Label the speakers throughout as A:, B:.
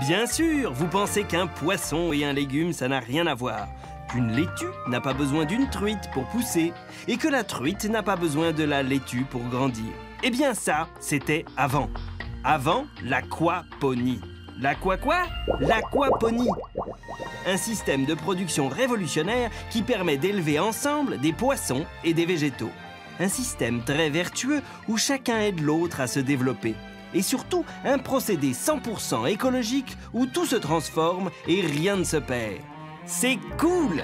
A: Bien sûr, vous pensez qu'un poisson et un légume, ça n'a rien à voir. Qu'une laitue n'a pas besoin d'une truite pour pousser, et que la truite n'a pas besoin de la laitue pour grandir. Eh bien ça, c'était avant. Avant l'aquaponie. Quoi? L'aquaponie. Un système de production révolutionnaire qui permet d'élever ensemble des poissons et des végétaux. Un système très vertueux où chacun aide l'autre à se développer. Et surtout, un procédé 100% écologique où tout se transforme et rien ne se perd. C'est cool!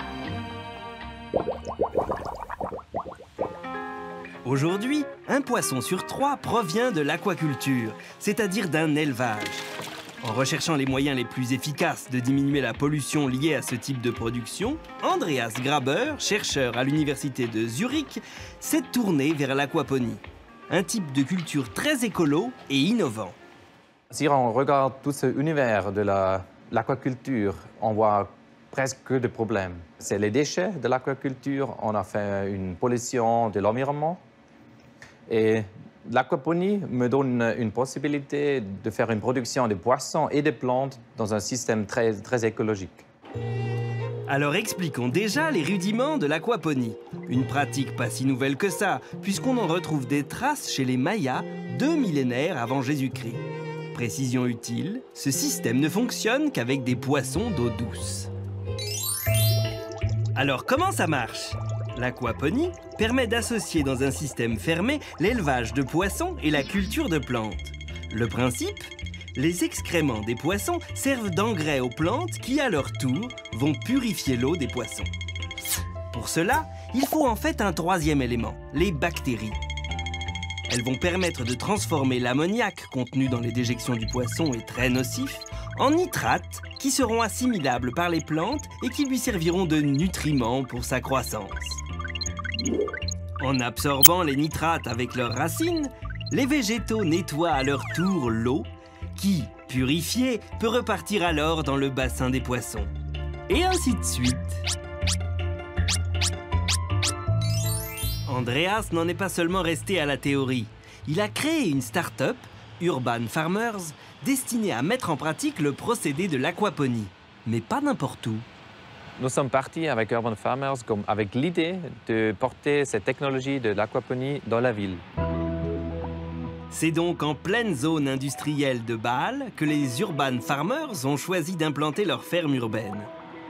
A: Aujourd'hui, un poisson sur 3 provient de l'aquaculture, c'est-à-dire d'un élevage. En recherchant les moyens les plus efficaces de diminuer la pollution liée à ce type de production, Andreas Graber, chercheur à l'université de Zurich, s'est tourné vers l'aquaponie. Un type de culture très écolo et innovant.
B: Si on regarde tout ce univers de l'aquaculture, on voit presque que des problèmes. C'est les déchets de l'aquaculture, on a fait une pollution de l'environnement. Et l'aquaponie me donne une possibilité de faire une production de poissons et de plantes dans un système très écologique.
A: Alors expliquons déjà les rudiments de l'aquaponie. Une pratique pas si nouvelle que ça, puisqu'on en retrouve des traces chez les Mayas 2 millénaires avant Jésus-Christ. Précision utile, ce système ne fonctionne qu'avec des poissons d'eau douce. Alors comment ça marche? L'aquaponie permet d'associer dans un système fermé l'élevage de poissons et la culture de plantes. Le principe? Les excréments des poissons servent d'engrais aux plantes qui, à leur tour, vont purifier l'eau des poissons. Pour cela, il faut en fait un troisième élément, les bactéries. Elles vont permettre de transformer l'ammoniac contenu dans les déjections du poisson et très nocif en nitrates qui seront assimilables par les plantes et qui lui serviront de nutriments pour sa croissance. En absorbant les nitrates avec leurs racines, les végétaux nettoient à leur tour l'eau qui, purifiée, peut repartir alors dans le bassin des poissons. Et ainsi de suite. Andreas n'en est pas seulement resté à la théorie. Il a créé une start-up, Urban Farmers, destinée à mettre en pratique le procédé de l'aquaponie. Mais pas n'importe où.
B: Nous sommes partis avec Urban Farmers avec l'idée de porter cette technologie de l'aquaponie dans la ville.
A: C'est donc en pleine zone industrielle de Bâle que les Urban Farmers ont choisi d'implanter leur ferme urbaine.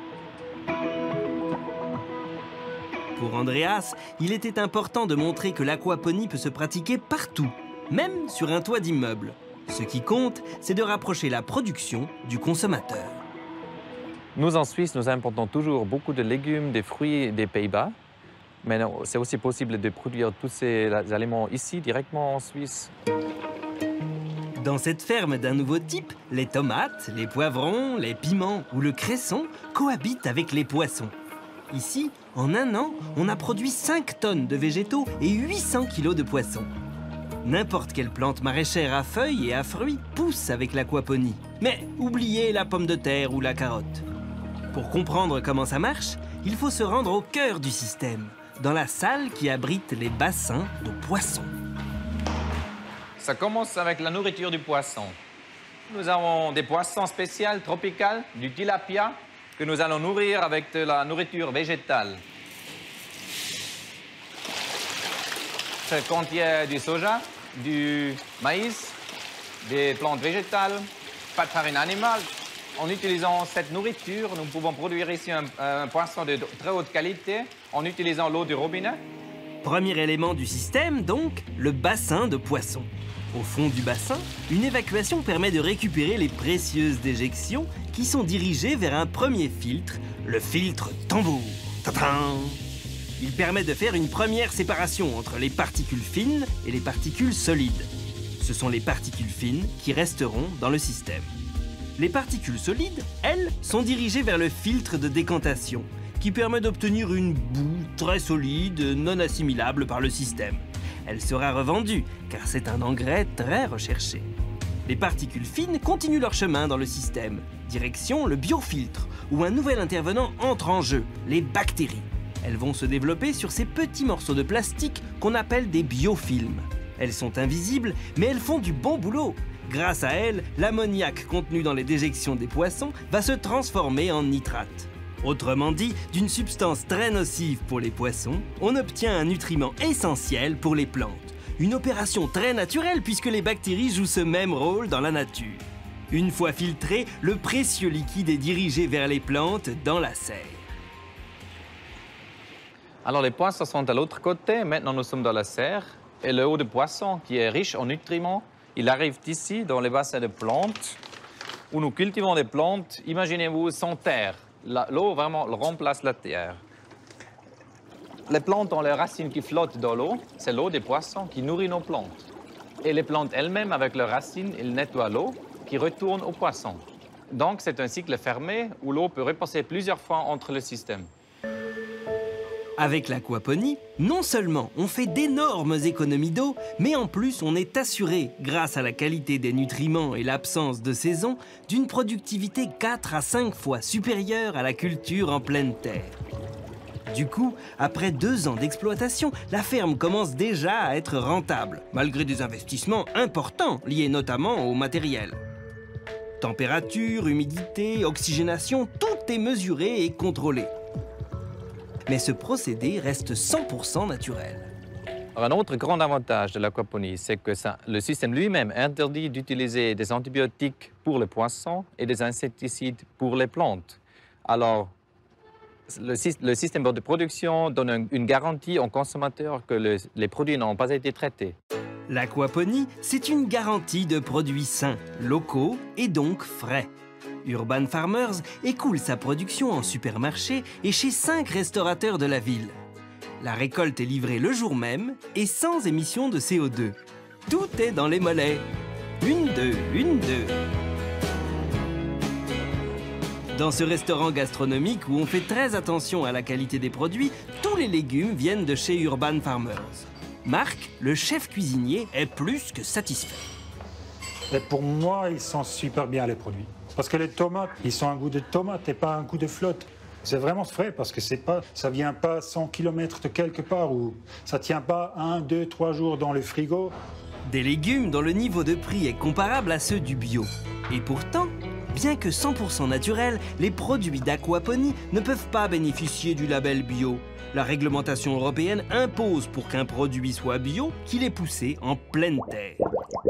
A: Pour Andreas, il était important de montrer que l'aquaponie peut se pratiquer partout, même sur un toit d'immeuble. Ce qui compte, c'est de rapprocher la production du consommateur.
B: Nous, en Suisse, nous importons toujours beaucoup de légumes, des fruits des Pays-Bas. Mais c'est aussi possible de produire tous ces aliments ici, directement en Suisse.
A: Dans cette ferme d'un nouveau type, les tomates, les poivrons, les piments ou le cresson cohabitent avec les poissons. Ici, en un an, on a produit 5 tonnes de végétaux et 800 kilos de poissons. N'importe quelle plante maraîchère à feuilles et à fruits pousse avec l'aquaponie. Mais oubliez la pomme de terre ou la carotte. Pour comprendre comment ça marche, il faut se rendre au cœur du système, dans la salle qui abrite les bassins de poissons.
B: Ça commence avec la nourriture du poisson. Nous avons des poissons spéciaux, tropicaux, du tilapia, que nous allons nourrir avec de la nourriture végétale. Ça contient du soja, du maïs, des plantes végétales, pas de farine animale. En utilisant cette nourriture, nous pouvons produire ici un poisson de très haute qualité en utilisant l'eau du robinet.
A: Premier élément du système, donc, le bassin de poissons. Au fond du bassin, une évacuation permet de récupérer les précieuses déjections qui sont dirigées vers un premier filtre, le filtre tambour. Tadam! Il permet de faire une première séparation entre les particules fines et les particules solides. Ce sont les particules fines qui resteront dans le système. Les particules solides, elles, sont dirigées vers le filtre de décantation, qui permet d'obtenir une boue très solide, non assimilable par le système. Elle sera revendue, car c'est un engrais très recherché. Les particules fines continuent leur chemin dans le système, direction le biofiltre, où un nouvel intervenant entre en jeu, les bactéries. Elles vont se développer sur ces petits morceaux de plastique qu'on appelle des biofilms. Elles sont invisibles, mais elles font du bon boulot. Grâce à elle, l'ammoniac contenu dans les déjections des poissons va se transformer en nitrate. Autrement dit, d'une substance très nocive pour les poissons, on obtient un nutriment essentiel pour les plantes. Une opération très naturelle puisque les bactéries jouent ce même rôle dans la nature. Une fois filtré, le précieux liquide est dirigé vers les plantes dans la serre.
B: Alors les poissons sont de l'autre côté, maintenant nous sommes dans la serre. Et le eau de poisson, qui est riche en nutriments, il arrive ici, dans les bassins de plantes, où nous cultivons des plantes, imaginez-vous, sans terre. L'eau vraiment remplace la terre. Les plantes ont les racines qui flottent dans l'eau, c'est l'eau des poissons qui nourrit nos plantes. Et les plantes elles-mêmes, avec leurs racines, ils nettoient l'eau qui retourne aux poissons. Donc c'est un cycle fermé où l'eau peut repasser plusieurs fois entre le système.
A: Avec l'aquaponie, non seulement on fait d'énormes économies d'eau, mais en plus on est assuré, grâce à la qualité des nutriments et l'absence de saison, d'une productivité 4 à 5 fois supérieure à la culture en pleine terre. Du coup, après 2 ans d'exploitation, la ferme commence déjà à être rentable, malgré des investissements importants liés notamment au matériel. Température, humidité, oxygénation, tout est mesuré et contrôlé. Mais ce procédé reste 100% naturel.
B: Un autre grand avantage de l'aquaponie, c'est que le système lui-même interdit d'utiliser des antibiotiques pour les poissons et des insecticides pour les plantes. Alors, le système de production donne une garantie aux consommateurs que les produits n'ont pas été traités.
A: L'aquaponie, c'est une garantie de produits sains, locaux et donc frais. Urban Farmers écoule sa production en supermarché et chez 5 restaurateurs de la ville. La récolte est livrée le jour même et sans émission de CO2. Tout est dans les mollets. 1, 2, 1, 2. Dans ce restaurant gastronomique où on fait très attention à la qualité des produits, tous les légumes viennent de chez Urban Farmers. Marc, le chef cuisinier, est plus que satisfait.
C: Et pour moi, ils sont super bien les produits. Parce que les tomates, ils ont un goût de tomate et pas un goût de flotte. C'est vraiment frais parce que ça vient pas 100 km de quelque part ou ça tient pas 1, 2, 3 jours dans le frigo.
A: Des légumes dont le niveau de prix est comparable à ceux du bio. Et pourtant, bien que 100% naturels, les produits d'aquaponie ne peuvent pas bénéficier du label bio. La réglementation européenne impose pour qu'un produit soit bio qu'il est poussé en pleine terre.